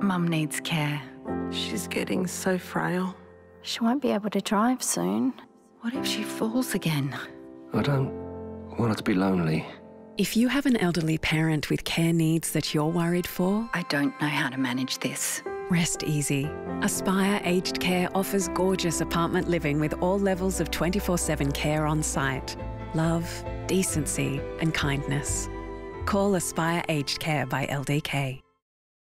Mum needs care. She's getting so frail. She won't be able to drive soon. What if she falls again? I don't want her to be lonely. If you have an elderly parent with care needs that you're worried for, I don't know how to manage this. rest easy. Aspire Aged Care offers gorgeous apartment living with all levels of 24/7 care on site. Love, decency and kindness. Call Aspire Aged Care by LDK.